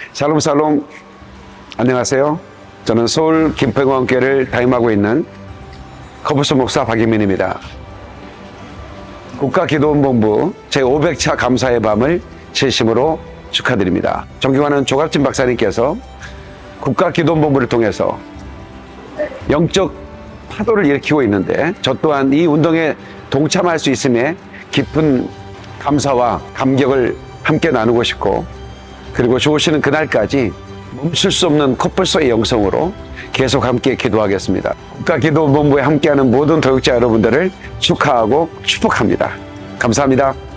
샬롬 안녕하세요. 저는 서울 김포공원교회를 담임하고 있는 커브스 목사 박영민입니다. 국가기도원본부 제500차 감사의 밤을 진심으로 축하드립니다. 존경하는 조갑진 박사님께서 국가기도원본부를 통해서 영적 파도를 일으키고 있는데 저 또한 이 운동에 동참할 수 있음에 깊은 감사와 감격을 함께 나누고 싶고, 그리고 좋으시는 그날까지 멈출 수 없는 코뿔소의 영성으로 계속 함께 기도하겠습니다. 국가기도본부에 함께하는 모든 교육자 여러분들을 축하하고 축복합니다. 감사합니다.